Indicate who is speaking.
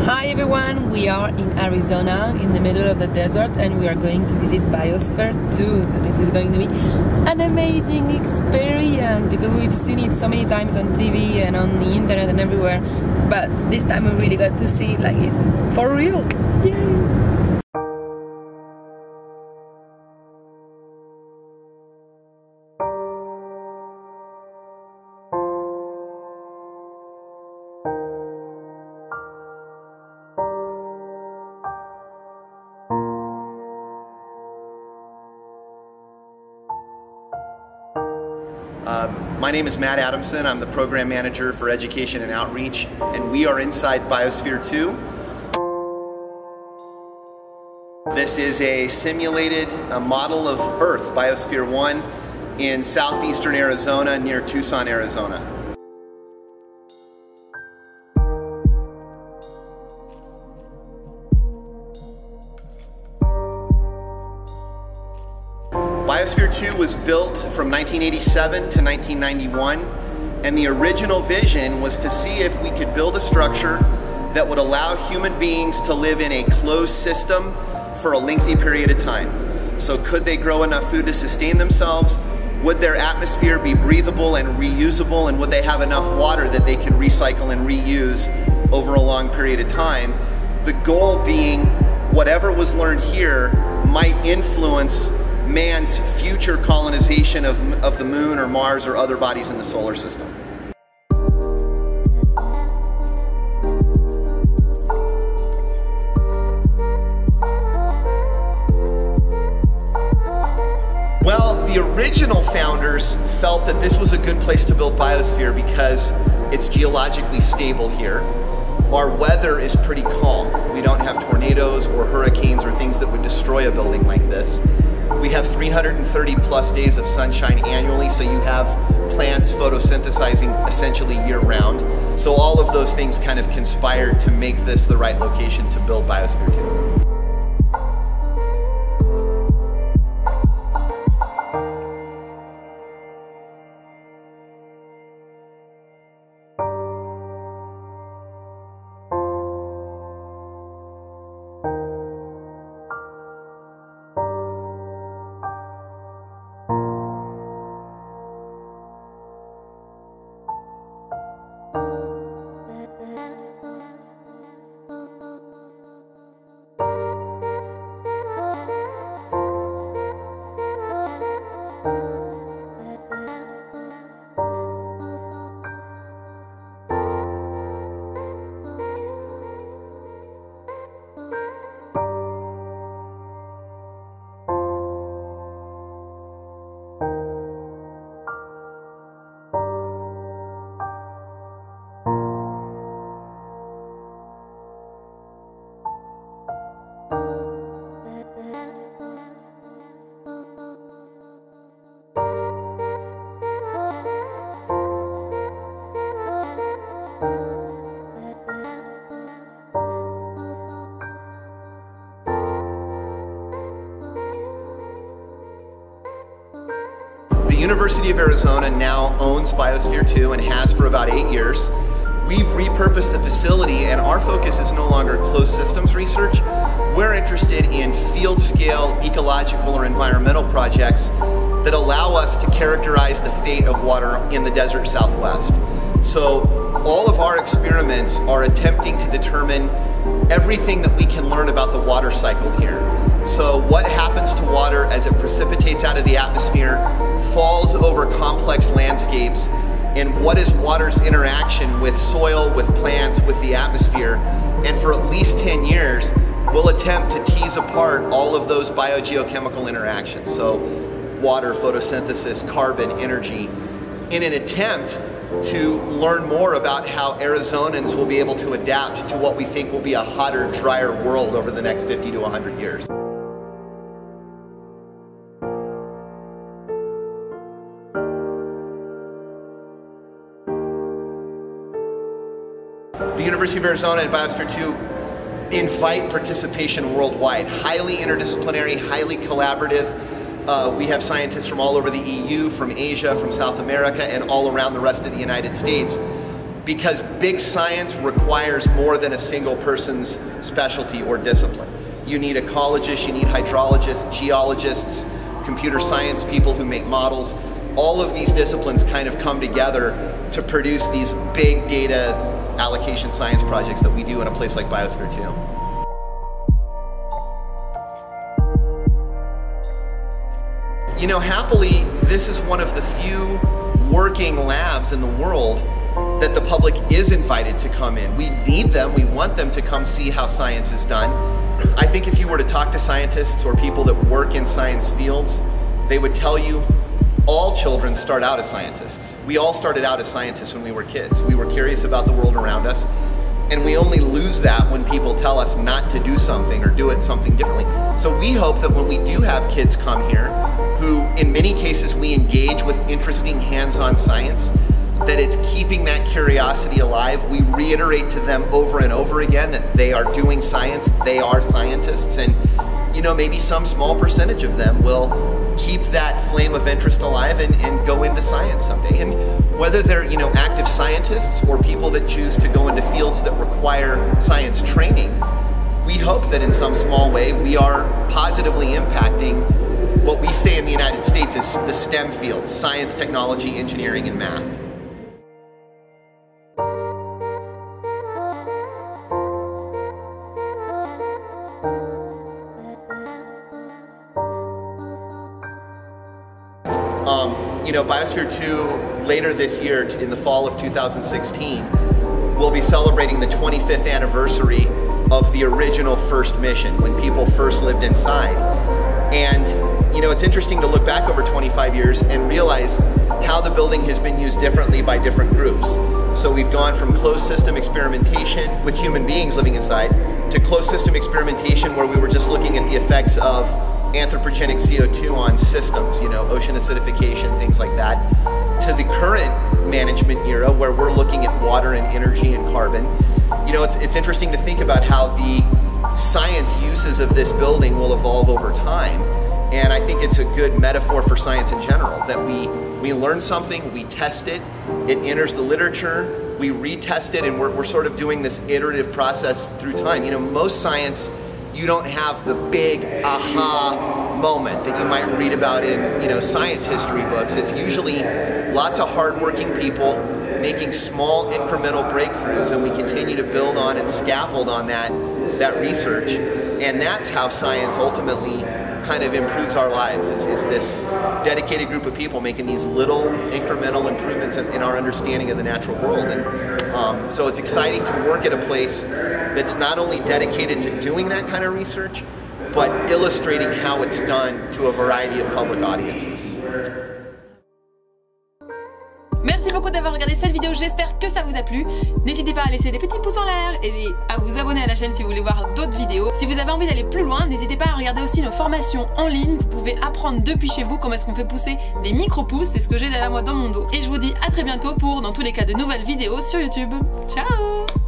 Speaker 1: Hi everyone, we are in Arizona in the middle of the desert and we are going to visit Biosphere 2. So this is going to be an amazing experience because we've seen it so many times on TV and on the internet and everywhere, but this time we really got to see it like it for real. Yay!
Speaker 2: My name is Matt Adamson. I'm the Program Manager for Education and Outreach, and we are inside Biosphere 2. This is a simulated model of Earth, Biosphere 1, in southeastern Arizona near Tucson, Arizona. Biosphere 2 was built from 1987 to 1991, and the original vision was to see if we could build a structure that would allow human beings to live in a closed system for a lengthy period of time. So could they grow enough food to sustain themselves? Would their atmosphere be breathable and reusable? And would they have enough water that they could recycle and reuse over a long period of time? The goal being whatever was learned here might influence man's future colonization of the moon or Mars or other bodies in the solar system. Well, the original founders felt that this was a good place to build Biosphere because it's geologically stable here. Our weather is pretty calm. We don't have tornadoes or hurricanes or things that would destroy a building like this. We have 330 plus days of sunshine annually, so you have plants photosynthesizing essentially year-round. So all of those things kind of conspired to make this the right location to build Biosphere 2. The University of Arizona now owns Biosphere 2 and has for about 8 years. We've repurposed the facility and our focus is no longer closed systems research. We're interested in field scale ecological or environmental projects that allow us to characterize the fate of water in the desert Southwest. So all of our experiments are attempting to determine everything that we can learn about the water cycle here. So what happens to water as it precipitates out of the atmosphere, falls over complex landscapes, and what is water's interaction with soil, with plants, with the atmosphere. And for at least 10 years, we'll attempt to tease apart all of those biogeochemical interactions. So water, photosynthesis, carbon, energy, in an attempt to learn more about how Arizonans will be able to adapt to what we think will be a hotter, drier world over the next 50 to 100 years. The University of Arizona and Biosphere 2 invite participation worldwide. Highly interdisciplinary, highly collaborative. We have scientists from all over the EU, from Asia, from South America, and all around the rest of the United States. because big science requires more than a single person's specialty or discipline. You need ecologists, you need hydrologists, geologists, computer science people who make models. All of these disciplines kind of come together to produce these big data allocation science projects that we do in a place like Biosphere 2. You know, happily, this is one of the few working labs in the world that the public is invited to come in. We need them, we want them to come see how science is done. I think if you were to talk to scientists or people that work in science fields, they would tell you all children start out as scientists. We all started out as scientists when we were kids. We were curious about the world around us, and we only lose that when people tell us not to do something or do it something differently. So we hope that when we do have kids come here, who in many cases we engage with interesting hands-on science, that it's keeping that curiosity alive. We reiterate to them over and over again that they are doing science, they are scientists, and you know, maybe some small percentage of them will keep that flame of interest alive and go into science someday. And whether they're, you know, active scientists or people that choose to go into fields that require science training, we hope that in some small way we are positively impacting what we say in the United States is the STEM fields: science, technology, engineering, and math. You know, Biosphere 2, later this year, in the fall of 2016, we'll be celebrating the 25th anniversary of the original first mission, when people first lived inside. And, you know, it's interesting to look back over 25 years and realize how the building has been used differently by different groups. So we've gone from closed system experimentation with human beings living inside to closed system experimentation where we were just looking at the effects of anthropogenic CO2 on systems, you know, ocean acidification, things like that, to the current management era where we're looking at water and energy and carbon. You know, it's interesting to think about how the science uses of this building will evolve over time. And I think it's a good metaphor for science in general, that we learn something, we test it, it enters the literature, we retest it, and we're sort of doing this iterative process through time. You know, most science, you don't have the big aha moment that you might read about in, you know, science history books. It's usually lots of hardworking people making small incremental breakthroughs, and we continue to build on and scaffold on that research. And that's how science ultimately kind of improves our lives, is this dedicated group of people making these little incremental improvements in our understanding of the natural world. And so it's exciting to work at a place that's not only dedicated to doing that kind of research, but illustrating how it's done to a variety of public audiences.
Speaker 1: Merci beaucoup d'avoir regardé cette vidéo, j'espère que ça vous a plu. N'hésitez pas à laisser des petits pouces en l'air et à vous abonner à la chaîne si vous voulez voir d'autres vidéos. Si vous avez envie d'aller plus loin, n'hésitez pas à regarder aussi nos formations en ligne. Vous pouvez apprendre depuis chez vous comment est-ce qu'on fait pousser des micro-pousses. C'est ce que j'ai derrière moi dans mon dos. Et je vous dis à très bientôt pour, dans tous les cas, de nouvelles vidéos sur YouTube. Ciao!